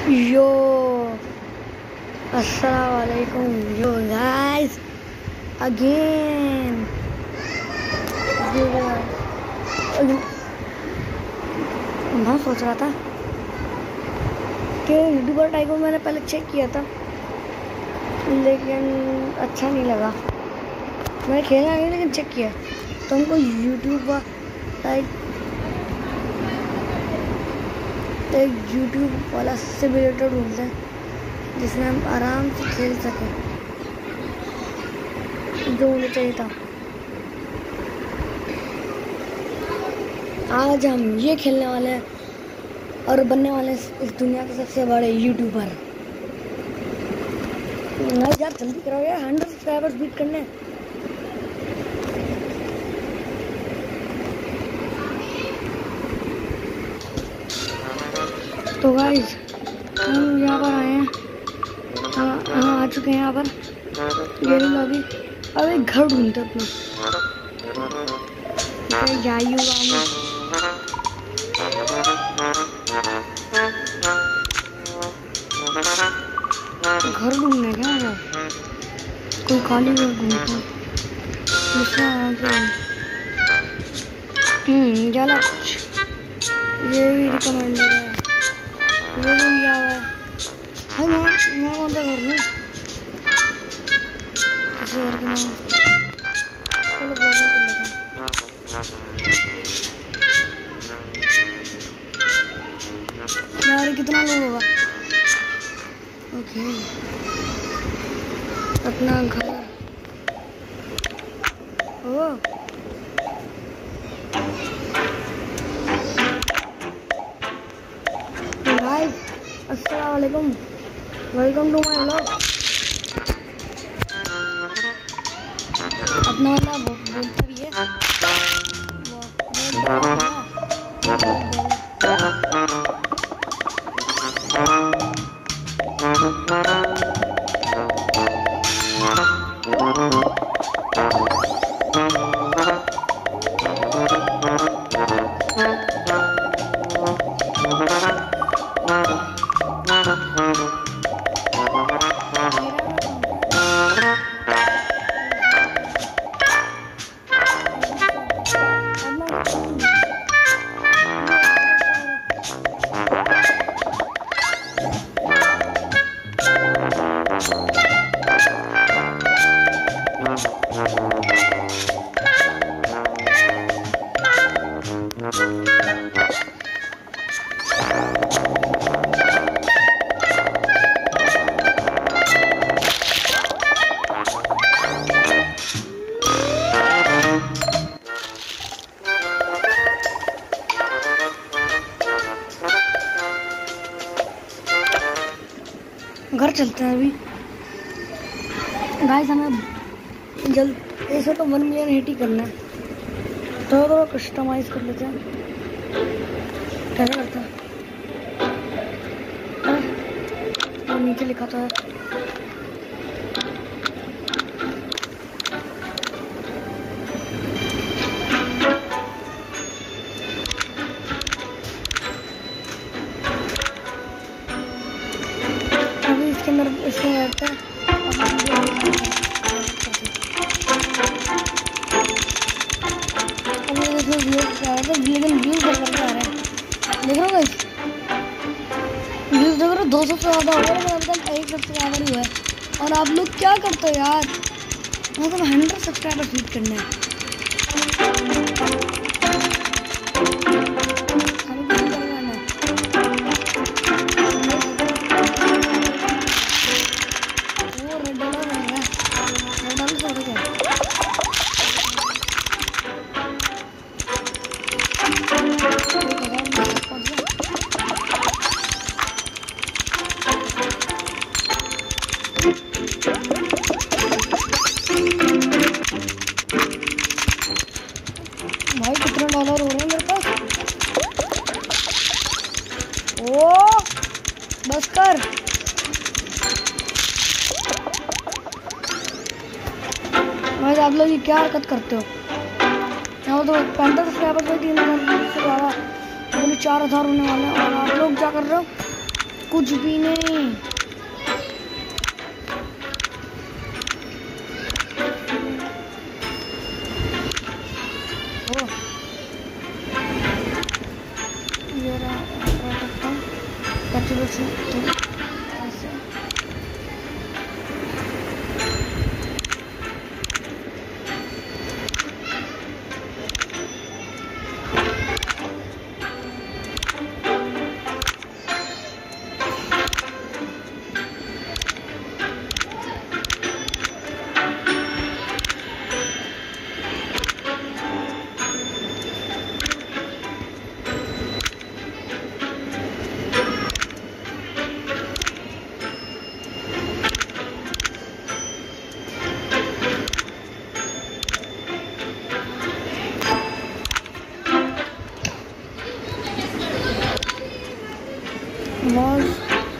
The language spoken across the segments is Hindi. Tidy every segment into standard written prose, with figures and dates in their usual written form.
यो अस्सलाम वालेकुम यो गाइस अगेन। मैं सोच रहा था कि यूट्यूबर टाइप को मैंने पहले चेक किया था लेकिन अच्छा नहीं लगा। मैंने खेला नहीं लेकिन चेक किया तो हमको यूट्यूबर टाइप एक यूट्यूब वाला सिमुलेटर ढूंढते हैं जिसमें हम आराम से खेल सकें, जो मुझे चाहिए था। आज हम ये खेलने वाले हैं और बनने वाले हैं इस दुनिया के सबसे बड़े यूट्यूबर। यार जल्दी करो यार, 100 सब्सक्राइबर्स बीट करने। तो गाइस हम यहाँ पर आए हैं, आ चुके हैं यहाँ पर। ये लॉबी अब एक घर ढूंढते अपना घर ढूंढने क्या है, कोई खाली घर ढूंढते जाला कुछ। ये भी रिकमेंडेड है, ये भी लिया हुआ है। हाँ मैं कौन सा घर हूँ, किसी घर का नाम। चलो ब्लॉगिंग कर लेते हैं यार। कितना लोग होगा। ओके अपना घर। ओ गाइस अस्सलाम वालेकुम, वेलकम टू माय व्लॉग। अपना वाला बोलता भी है घर चलते हैं अभी। गाइस हमें जल्द ऐसे तो 1 मिलियन हिट ही करना है, तो कस्टमाइज कर लेते हैं। कैसे करते हैं? नीचे लिखा था इसके अंदर, इसके रहता है। लेकिन व्यूज करके आ रहे हैं, देख रहे हो गाइस, व्यूज देख रहे हो 200 से ज़्यादा हो गया लेकिन अभी तक 1 सब्सक्राइबर ही हुआ है। और आप लोग क्या करते हो यार, मतलब 100 सब्सक्राइबर बीट करने हैं। भाई कितने डॉलर हो रहे हैं मेरे पास। ओ बस कर। भाई आप लोग ये क्या हरकत करते हो। यहाँ तो 35 सब्सक्राइबर पे 3000 से ज़्यादा, 4000 होने वाले हैं और आप लोग क्या कर रहे हो। कुछ भी नहीं। ओ ये रहा ऐसे। बस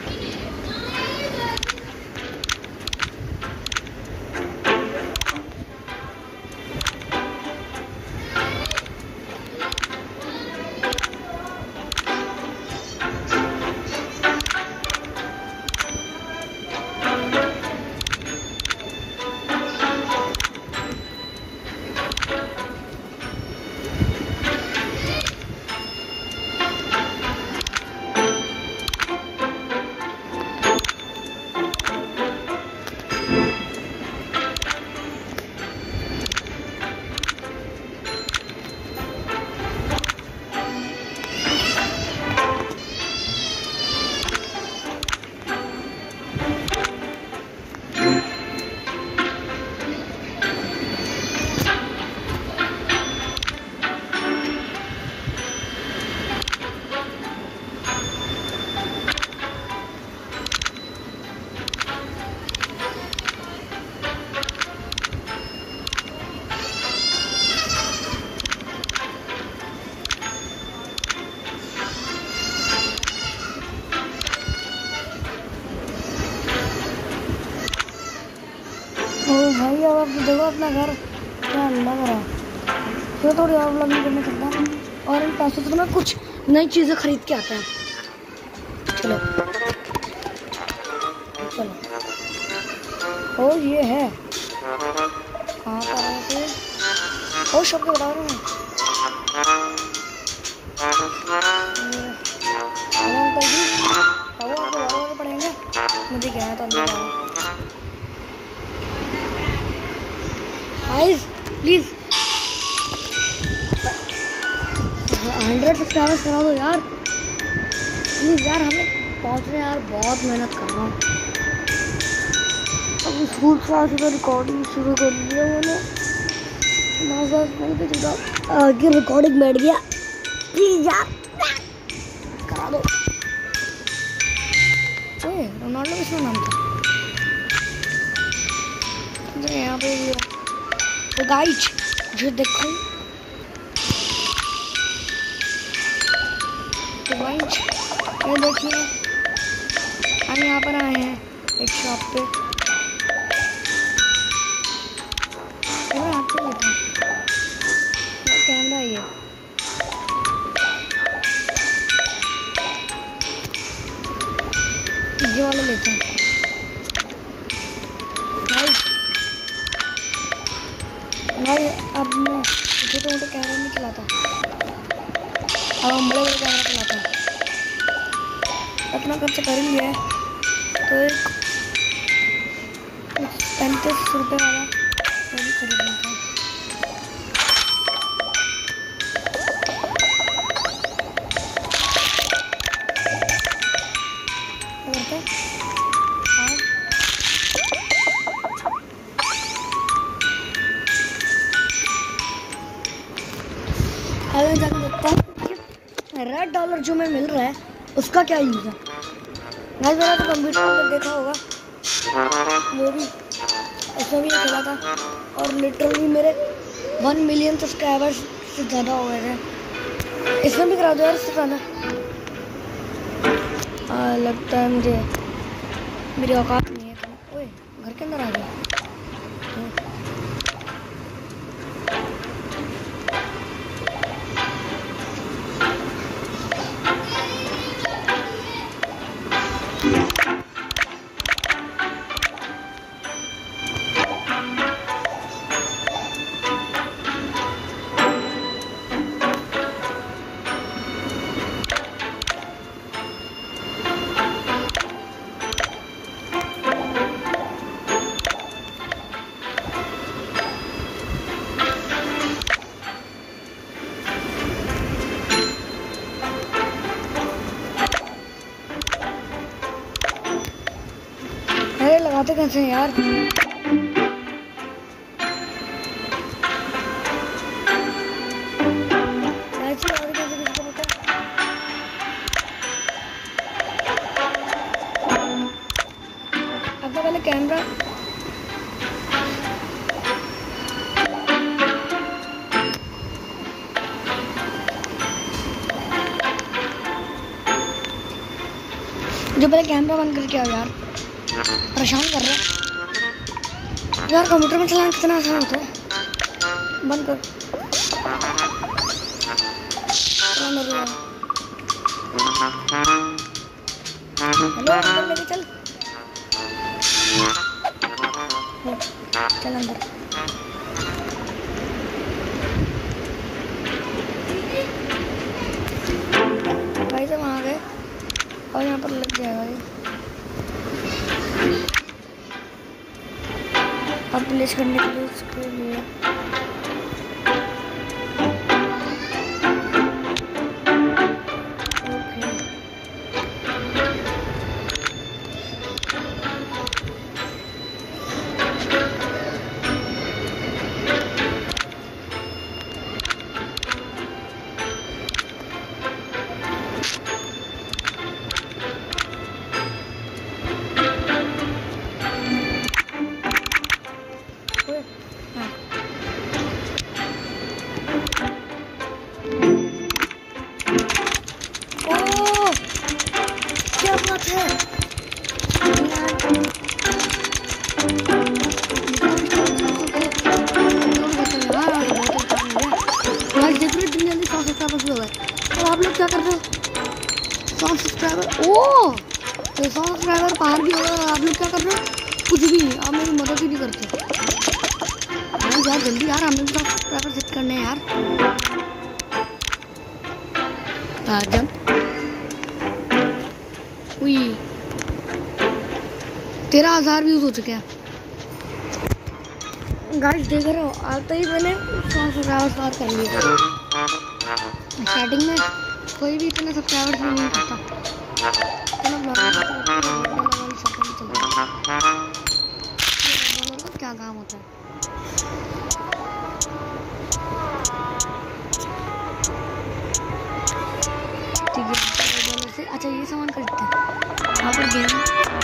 भाई अब आप देखो अपना घर क्या लग रहा है। तो थोड़ी और व्लॉग नहीं करना चाहता और इन पैसों से तो मैं कुछ नई चीज़ें खरीद के आता है। चलो चलो। ओ ये है कहाँ पर है फिर? ओ शॉप के बता रहा हूँ अंकल जी। वो आपको बड़ा पड़ेंगे मुझे क्या है तो अंदर गाइस प्लीज 100 सब्सक्राइबर्स करा दो यार प्लीज यार। हमें पहुंचने यार बहुत मेहनत कर रहा हूँ। अब स्कूल से रिकॉर्डिंग शुरू कर लिया मैंने। आगे रिकॉर्डिंग बैठ गया। प्लीज यार करा दो। ओए रोनाल्डो किसका नाम था? यहाँ पे भी तो गाइस जो देखो तो गाइस ये देखिए हम यहाँ पर आए हैं एक शॉप पे। आपसे लेता हूँ कैमरा ये वाला लेता हूँ। भाई अब मैं छोटे मोटे कैमरा नहीं चलाता, अब हम बड़े बड़े कैमरा चलाते हैं। अपना खर्च कर ही लिया है तो एक 35 रुपये वाला वो भी खरीद लेता हूँ। अगर जाकर देखता हूँ रेड डॉलर जो मैं मिल रहा है उसका क्या यूज़ है। मैं मेरा तो कंप्यूटर पर देखा होगा वो भी उसमें भी ये चला था और लिटरली मेरे 1 मिलियन सब्सक्राइबर्स से ज़्यादा हो गए थे। इसमें भी करा दो यार इससे ज़्यादा। लगता है मुझे मेरी औकात नहीं है। ओए घर के अंदर आ गया। चलाते कैसे हैं यार? आपका पहले कैमरा जो पहले कैमरा बंद करके आओ यार, परेशान कर रहा है यार। कंप्यूटर में चलाना कितना आसान होता है। बंद कर। हेलो अंदर लेके चल, चल अंदर। भाई साहब वहाँ गए और यहाँ पर लग जाएगा ये। अब प्लेस करने के लिए इसके लिए आप लोग क्या कर रहे हो? 100 सब्सक्राइबर, ओह 100 सब्सक्राइबर पार भी होगा। आप लोग क्या कर रहे हो? कुछ भी नहीं, आप मेरी मदद ही नहीं करते यार। जल्दी यार, हमें भी 100 सब्सक्राइबर सेट करने हैं यार। जंप हुई 13,000 व्यूज हो चुके हैं गाइस, देख रहे हो। आते ही मैंने 100 सब्सक्राइबर पार कर लिए। स्टार्टिंग में कोई भी इतने सब्सक्राइबर्स नहीं करता। क्या काम होता है? ठीक है, अच्छा ये सामान खरीदते हैं। वहाँ पर गेम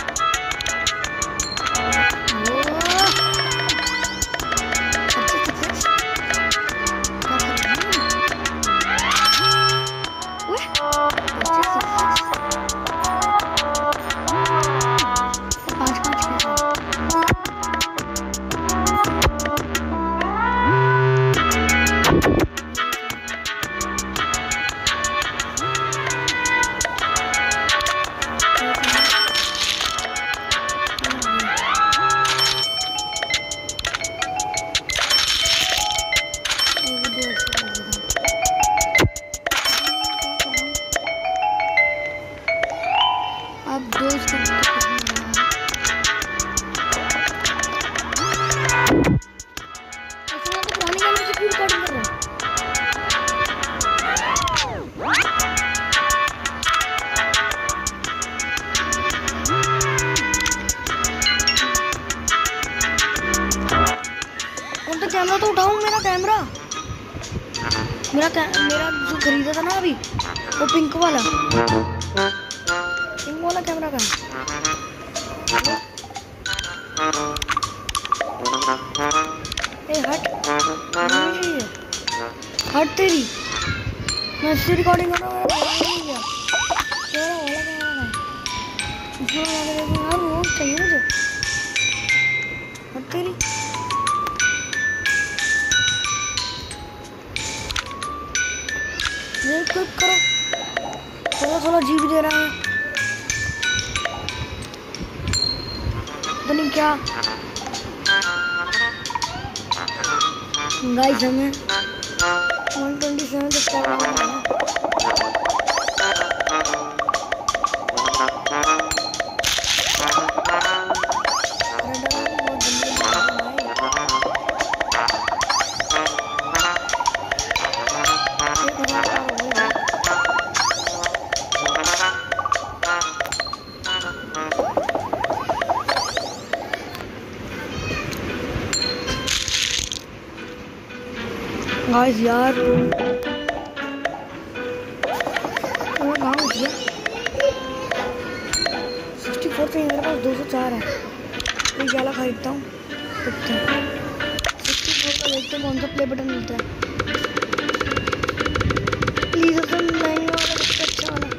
कैमरा तो उठाऊं। मेरा जो खरीदा था ना अभी, वो पिंक वाला कैमरा का। हट तेरी, मैं इससे रिकॉर्डिंग कर रहा हूँ। वो चाहिए मुझे। हट तेरी, क्लिक करो। थोड़ा जीप दे रहा है, तो नहीं क्या गाइस। हमें 127 सब्सक्राइबर है। गाइस यार कहाँ हो गया 64 से मेरे पास 204 है। ये गैला खरीदता हूँ 64 का देखते हैं कौन सा प्ले बटन मिलता है। प्लीज महंगा वाला अच्छा वाला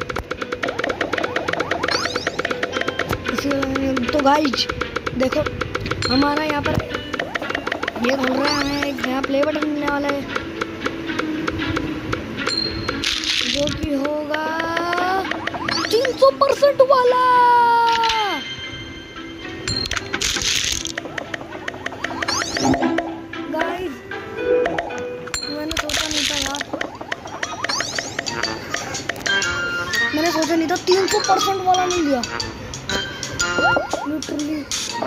इसी वाला। तो गाइस देखो हमारा यहाँ पर ये बोल रहा है हमें एक नया प्ले बटन मिलने वाला है जो कि होगा 300% वाला। गाइस मैंने सोचा नहीं था यार, मैंने सोचा नहीं था 300% वाला मिल गया लिटरली।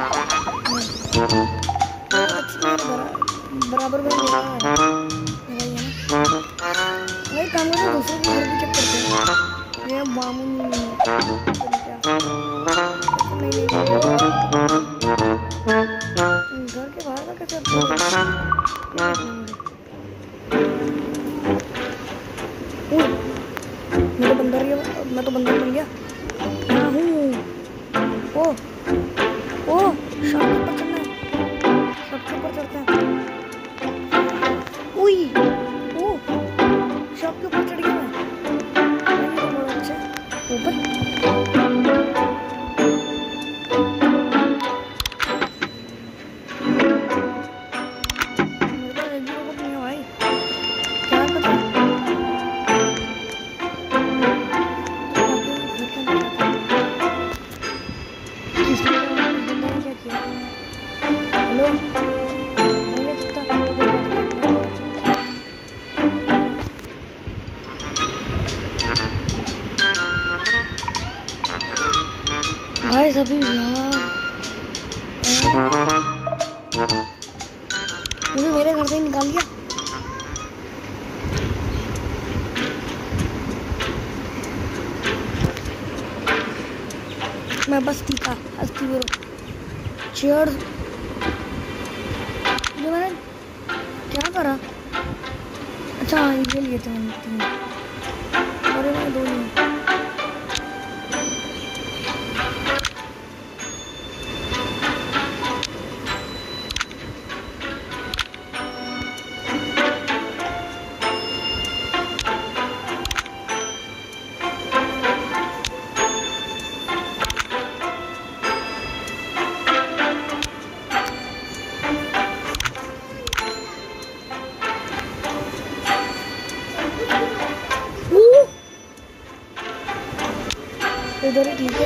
बराबर में वही काम करते दूसरे के घर भी चेक करते हैं। ये मामून घर के बाहर का कैसे मेरे बंदर मैं तो बंदर मिल गया। हाँ हूँ ओ शाम के ऊपर चलना है, सबके ऊपर चढ़ते हैं। उई ओ शॉप के ऊपर चढ़ गया मैं। बहुत अच्छा ऊपर भाई सभी यार मुझे मेरे घर से ही निकाल दिया। मैं बस टीका हस्ती मेरे चेयर्स जो मैंने क्या करा। अच्छा ये लिए थे मैंने अरे मैं दो नहीं इधर ही ठीक है।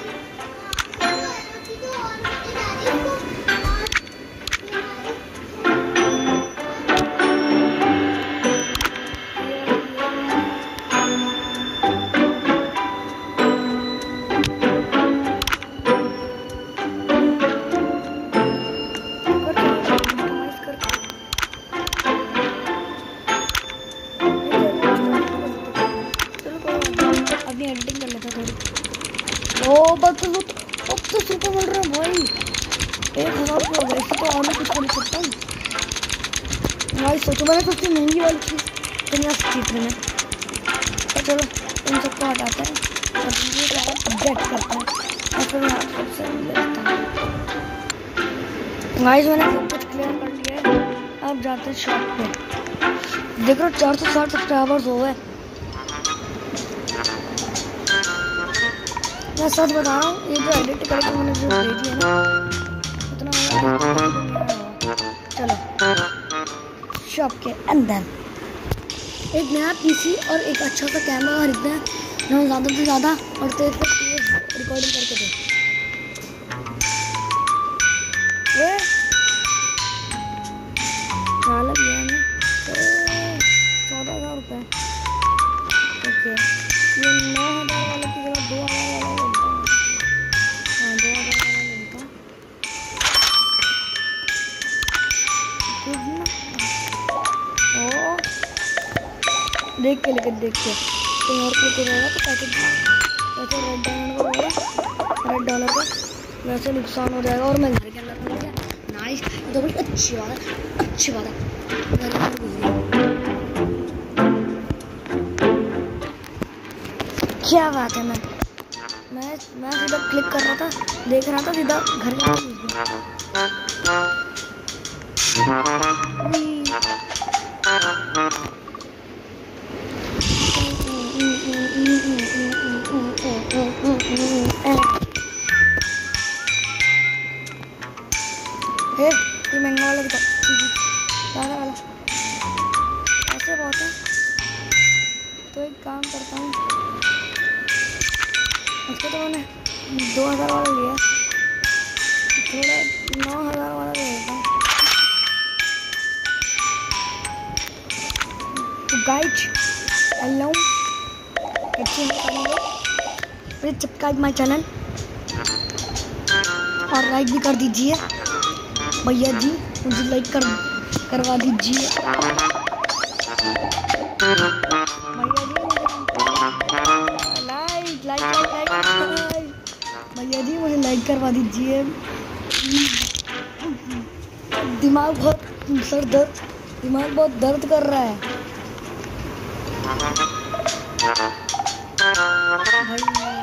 अपनी एडिटिंग कर लेता थोड़ी। ओ बस तो अब तो सुपर मिल रहा है भाई 1000 रुपये। वैसे तो और मैं कुछ कर सकता हूँ भाई। सोचो मैंने सबसे महंगी वाली चीज़ तो यहाँ से जीतने में। तो चलो इन सबको हटाते हैं और अपडेट करते हैं और फिर मैं आप सबसे लेता हूँ। गाइस मैंने सब कुछ क्लियर कर लिया है। अब जाते हैं शॉप पे। देख रहे हो 460 सब्सक्राइबर्स हो गए। मैं सच बता रहा हूँ ये जो एडिट करके मैंने जो भेजी है ना उतना चलो शॉप के अंदर एक नया पीसी और एक अच्छा सा कैमरा खरीदते हैं जो ज़्यादा से ज़्यादा और तेज रिकॉर्डिंग करके दे। ये क्या लग गया हमें 14,000 रुपये। ओके ये 9,000 वाले की जगह 2,000 वाला लेता हूँ। हाँ 2,000 वाला लेता हूँ। ओ देख के लेकर देख के कहीं और क्लिक हो जाएगा तो पैकेट वैसे रेड डायमंड का होगा रेड डॉलर का वैसे नुकसान हो जाएगा। और मैं घर के अंदर मिल गया नाइस। तो बड़ी अच्छी बात है घर के अंदर घुस गया। क्या बात है। मैं सीधा क्लिक कर रहा था, देख रहा था, सीधा घर जाके घुस गया। ये महंगा वाला ज़्यादा वाला ऐसे बहुत है। तो एक काम करता हूँ, उसको तो मैंने 2000 वाला लिया, थोड़ा 9000 वाला ले लेता हूँ। तो guys hello, please subscribe my channel और लाइक भी कर दीजिए भैया जी, मुझे लाइक करवा दीजिए भैया जी, मुझे लाइक करवा दीजिए। दिमाग बहुत दर्द कर रहा है भाई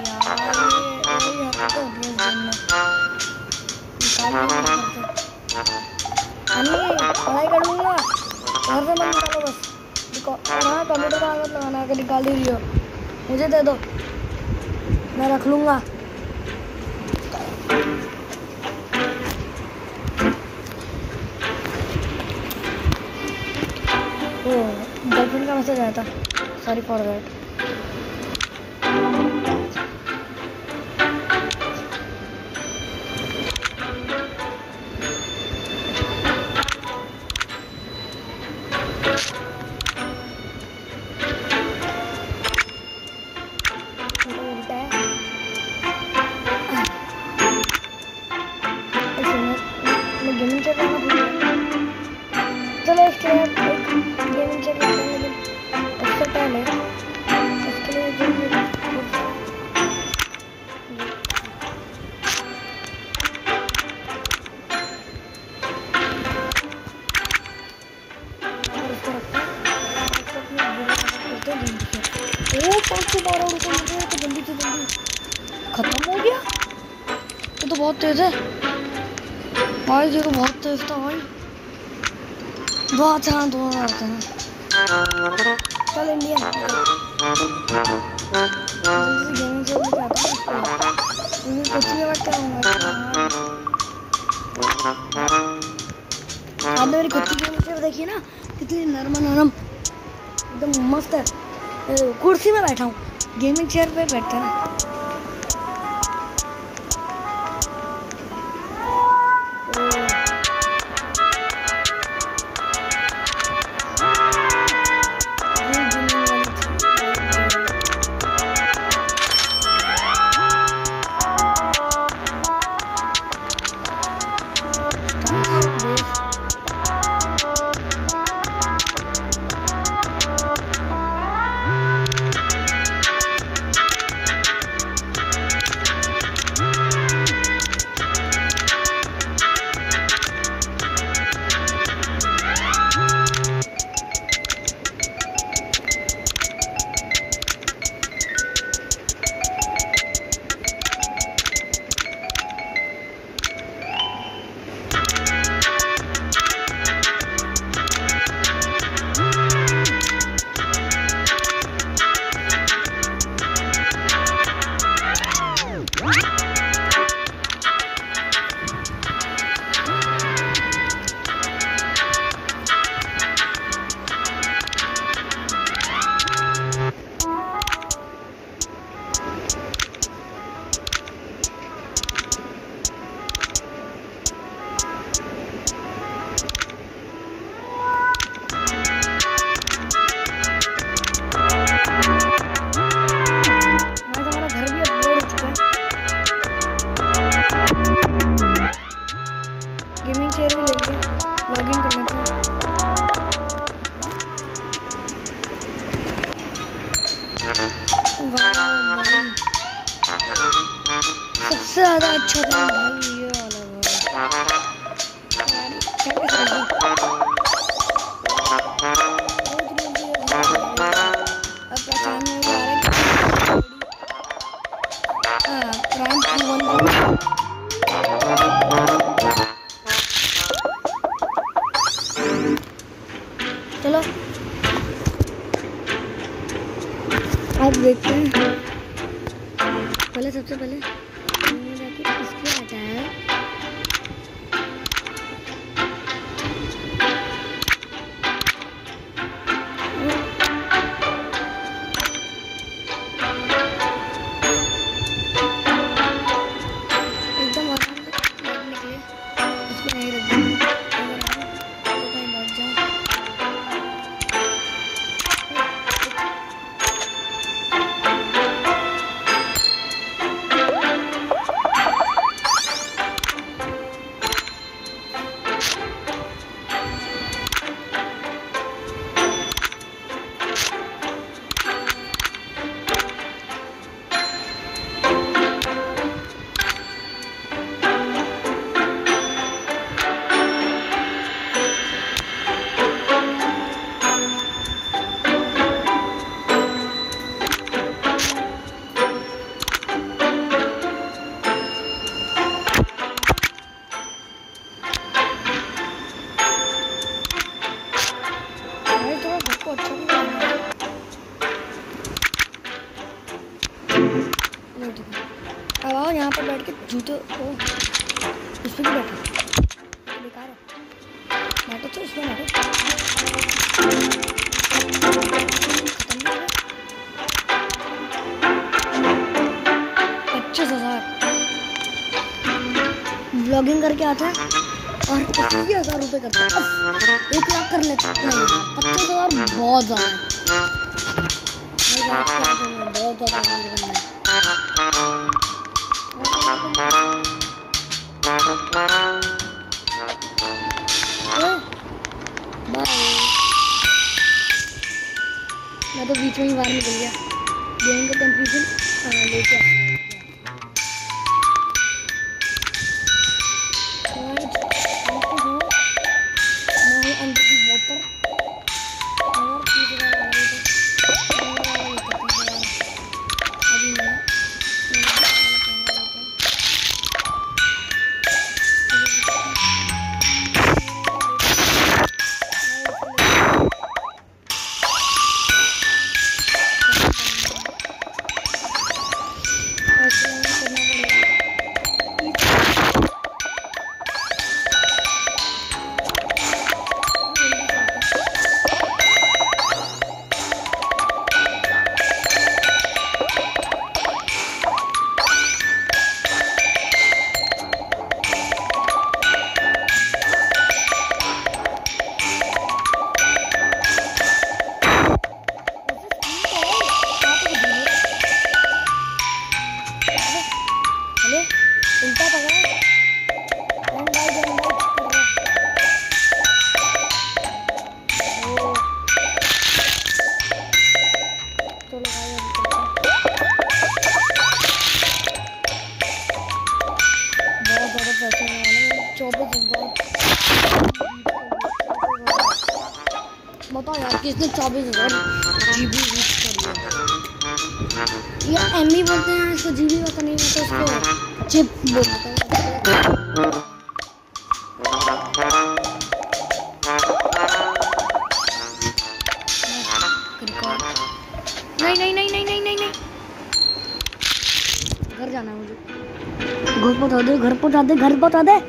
यार। पढ़ाई कर लूँगा, घर से मत निकालो बस। हाँ, कंप्यूटर का आदत लगाना के निकाल ही रही हो, मुझे दे दो, मैं रख लूँगा। ओ गर्लफ्रेंड का मैसेज आया था, sorry for that. Gaming chair करना भूल गया। चलो इसके गेमिंग चेयर करते हैं, लेकिन उससे पहले इसके लिए इसको रखते हैं। ओ 512 रुपये मुझे तो जल्दी से जल्दी खत्म हो गया। ये तो बहुत तेज है भाई, ये तो बहुत तेज था भाई। बहुत हाँ 2000 आते हैं। चल इंडिया गेमिंग से लेके आता हूँ, कुछ नहीं बात करूँगा। आपने मेरी खुद की गेमिंग चेयर देखी ना, कितनी नरम एकदम मस्त है। कुर्सी में बैठा हूँ, गेमिंग चेयर पे बैठता है। सबसे ज़्यादा अच्छा था भाई ये वाला अब पहचान में आ रहा है रैंक 1 चलो अब देखते हैं। पहले सबसे पहले जाके इसको हटाया। एकदम आराम से बैठने के लिए इसको नहीं रख देना। अगर आप तो कहीं बैठ जाओ। अब आओ यहाँ पर बैठ के जूते को इस पर भी बैठो। बेकार है, बैठो तो इसमें बैठो। खत्म 25,000 ब्लॉगिंग करके आता है और 80,000 रुपये करता है। 1 लाख कर लेते हैं। 25,000 बहुत ज़्यादा है, बहुत ज़्यादा है। मैं तो बीच में ही बाहर निकल गया। गेम का कंफ्यूजन लेके अंडर दी वाटर और उल्टा पकड़ा बताओ यार किसने 24,000 GB यूज कर लिया। ये एमबी बोलते हैं इसको, जीबी पता नहीं, मैं तो उसको चिप बोलता हूँ। नहीं नहीं नहीं नहीं नहीं नहीं नहीं, घर जाना है मुझे। घर पहुंचा दे, घर पहुंचा दे, घर पहुंचा दे।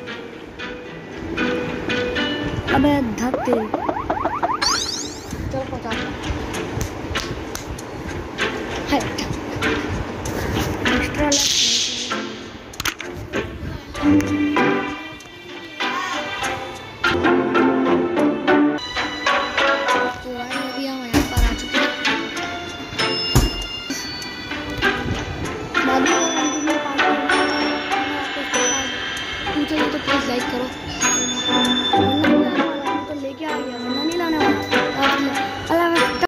अबे धक तेरी, चल पहुंचा दे। एक्स्ट्रा तो प्लीज लाइक करो। तो लेके आ गया, वरना नहीं लाने वाला।